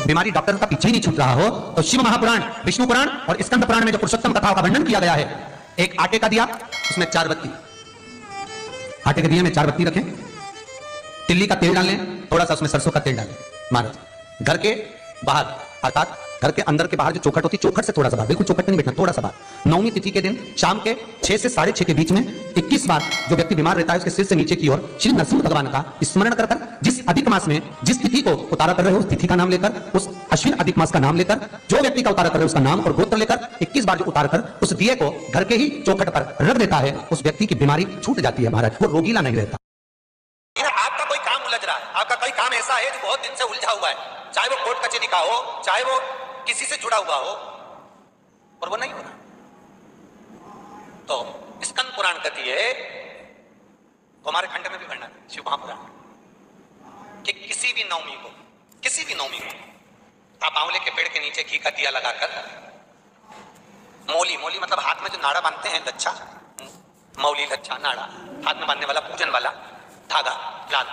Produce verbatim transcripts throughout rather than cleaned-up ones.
बीमारी डॉक्टर का पीछे ही नहीं छूट रहा हो तो शिव महापुराण, विष्णु पुराण और स्कंद पुराण में जो पुरुषोत्तम कथाओं का वर्णन किया गया है, एक आटे का दिया, उसमें चार बत्ती, आटे के दिए में चार बत्ती रखें, तिल्ली का तेल डालें, थोड़ा सा उसमें सरसों का तेल डालें। महाराज घर के बाहर अर्थात घर के अंदर के बाहर जो चौखट होती है, चौखट से थोड़ा सा बाहर, बिल्कुल चौखट नहीं बैठना, थोड़ा सा बाहर। नौवीं तिथि के दिन शाम के छह से साढ़े छह के बीच में इक्कीस बार जो व्यक्ति बीमार रहता है उसके सिर से नीचे की ओर श्री नरसिंह भगवान का स्मरण कर कर, जिस अधिक मास में जिस तिथि को उतारा कर रहे हो उस तिथि का नाम लेकर, उस अश्विन अधिक मास का नाम लेकर, जो व्यक्ति का उतारा कर रहे हो उसका नाम और गोत्र लेकर इक्कीस बार जो उतार कर उस दिए को घर के ही चौखट पर रख देता है, उस व्यक्ति की बीमारी छूट जाती है महाराज, वो रोगीला नहीं रहता। आपका कोई काम उलझ रहा है, आपका कोई काम ऐसा है जो बहुत दिन से उलझा हुआ है, चाहे वो कोर्ट कचहरी का हो, चाहे वो किसी से जुड़ा हुआ हो, और वो नहीं हो रहा, तो स्कंद पुराण कहती है, तो हमारे खंड में भी वर्णन है शिव महापुराण कि किसी भी नवमी को, किसी भी नवमी को आप आंवले के पेड़ के नीचे घी का दिया लगाकर, मौली, मौली मतलब हाथ में जो नाड़ा बांधते हैं, लच्छा, मौली लच्छा नाड़ा, हाथ में बांधने वाला पूजन वाला धागा लाल,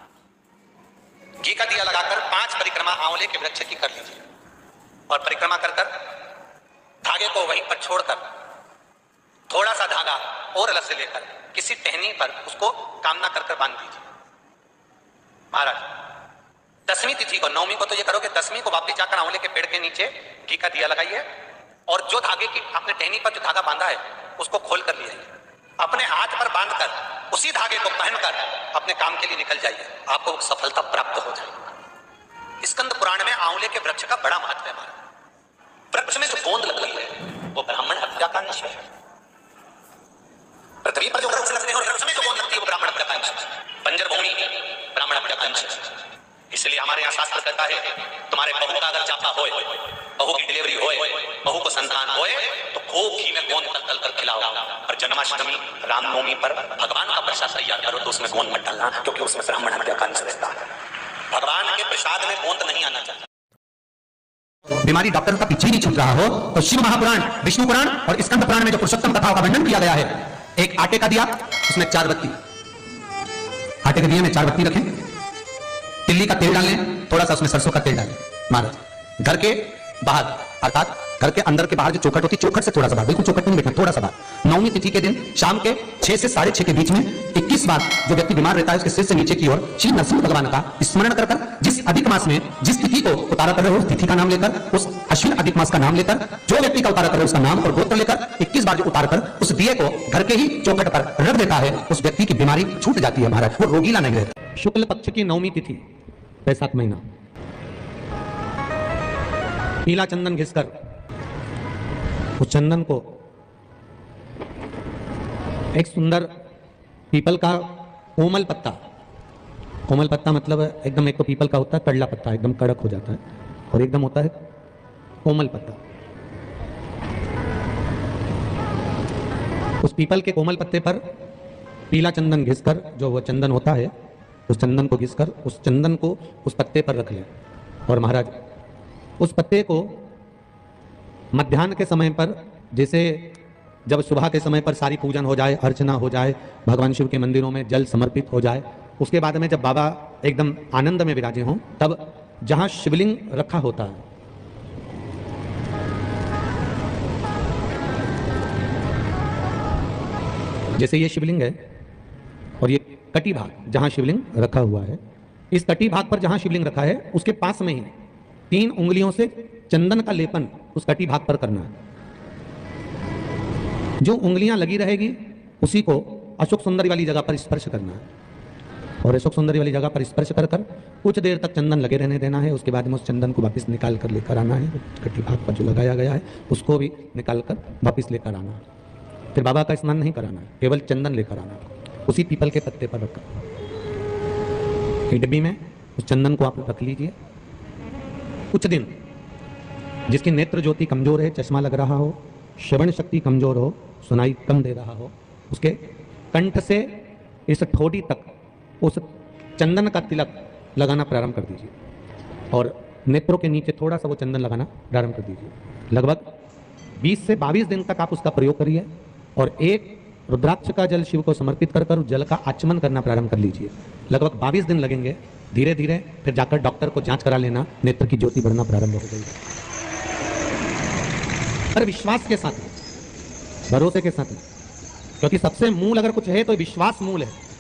घी का दिया लगाकर पांच परिक्रमा आंवले के वृक्ष की कर लीजिए और परिक्रमा कर कर धागे को वहीं पर छोड़कर थोड़ा सा धागा और अलग से लेकर किसी टहनी पर उसको कामना कर कर बांध दीजिए। महाराज दसवीं तिथि को, नवमी को तो ये करो कि दसवीं को वापस जाकर आंवले के पेड़ के नीचे घी का दिया लगाइए और जो धागे की आपने टहनी पर जो धागा बांधा है उसको खोल कर लिए अपने हाथ पर बांधकर उसी धागे को पहनकर अपने काम के लिए निकल जाइए, आपको सफलता प्राप्त हो जाएगी। स्कंद पुराण में आंवले के वृक्ष का बड़ा महत्व है। वृक्ष में जो गोंद लग रही है वो ब्राह्मण हत्या का निश्चय है। पृथ्वी पर जो वृक्ष लगते हैं और वृक्ष में जो गोंद लगती है वो ब्राह्मण हत्या का निश्चय है। बंजर भूमि ब्राह्मण हत्या का निश्चय है। इसलिए हमारे यहाँ शास्त्र कहता है तुम्हारे बहू का अगर चापा होए, बहू की डिलीवरी होए, बहू को संतान होए तो खूब घी में गोंद तल तल कर खिलाओ और जन्माष्टमी रामनवमी पर भगवान का प्रसाद तैयार करो तो उसमें गोंद मत डालना, क्योंकि उसमें ब्राह्मण हत्या का अंश रहता है। भगवान के प्रसाद में गोंद नहीं आना चाहिए। बीमारी डॉक्टर का पीछे ही नहीं छूट रहा हो तो शिव महापुराण, विष्णु पुराण और स्कंद पुराण में जो पुरुषोत्तम कथाओं का वर्णन किया गया है, एक आटे का दिया, उसमें चार बत्ती, आटे के दिए में चार बत्ती रखें, तिल्ली का तेल डालें, थोड़ा सा उसमें सरसों का तेल डालें। महाराज घर के बाहर अर्थात घर के अंदर के बाहर जो चौखट होती है, चौखट से थोड़ा सा बाहर, बिल्कुल चौखट नहीं बैठना, थोड़ा सा बाहर। नौवीं तिथि के दिन शाम के छह से साढ़े छह के बीच में इक्कीस बार जो व्यक्ति बीमार रहता है उसके सिर से नीचे की ओर श्री नरसिंह भगवान का स्मरण कर कर, जिस अधिक मास में जिस तिथि को उतारा कर रहे हो उस तिथि का नाम लेकर, उस अश्विन अधिक मास का नाम लेकर, जो व्यक्ति का उतारा कर रहे हो उसका नाम और गोत्र लेकर इक्कीस बार जो उतार कर उस दिए को घर के ही चौखट पर रख देता है, उस व्यक्ति की बीमारी छूट जाती है महाराज, वो रोगीला नहीं रहता। शुक्ल पक्ष की नौवीं तिथि, बैसाख महीना, पीला चंदन घिसकर उस चंदन को एक सुंदर पीपल का कोमल पत्ता, कोमल पत्ता मतलब एकदम, एक तो पीपल का होता है कड़ला पत्ता, एकदम कड़क हो जाता है, और एकदम होता है कोमल पत्ता। उस पीपल के कोमल पत्ते पर पीला चंदन घिसकर, जो वो चंदन होता है उस चंदन को घिसकर उस चंदन को उस पत्ते पर रख लें और महाराज उस पत्ते को मध्याह्न के समय पर, जैसे जब सुबह के समय पर सारी पूजन हो जाए, अर्चना हो जाए, भगवान शिव के मंदिरों में जल समर्पित हो जाए, उसके बाद में जब बाबा एकदम आनंद में विराजे हों, तब जहां शिवलिंग रखा होता है, जैसे ये शिवलिंग है और ये कटी भाग जहां शिवलिंग रखा हुआ है, इस कटी भाग पर जहां शिवलिंग रखा है उसके पास में ही तीन उंगलियों से चंदन का लेपन उस कटी भाग पर करना है। जो उंगलियां लगी रहेगी उसी को अशोक सुंदरी वाली जगह पर स्पर्श करना है और अशोक सुंदरी वाली जगह पर स्पर्श कर कर कुछ देर तक चंदन लगे रहने देना है। उसके बाद में उस चंदन को वापस निकाल कर लेकर आना है, कटी भाग पर जो लगाया गया है उसको भी निकाल कर वापस लेकर आना है। फिर बाबा का स्नान नहीं कराना है, केवल चंदन लेकर आना है, उसी पीपल के पत्ते पर रखकर डिब्बी में उस चंदन को आप रख लीजिए। कुछ दिन जिसकी नेत्र ज्योति कमजोर है, चश्मा लग रहा हो, श्रवण शक्ति कमजोर हो, सुनाई कम दे रहा हो, उसके कंठ से इस ठोड़ी तक उस चंदन का तिलक लगाना प्रारंभ कर दीजिए और नेत्रों के नीचे थोड़ा सा वो चंदन लगाना प्रारंभ कर दीजिए। लगभग बीस से बाईस दिन तक आप उसका प्रयोग करिए और एक रुद्राक्ष का जल शिव को समर्पित कर कर उस जल का आचमन करना प्रारंभ कर लीजिए। लगभग बाईस दिन लगेंगे धीरे धीरे फिर जाकर डॉक्टर को जांच करा लेना, नेत्र की ज्योति बढ़ना प्रारंभ हो गई। पर विश्वास के साथ, भरोसे के साथ, क्योंकि सबसे मूल अगर कुछ है तो विश्वास मूल है।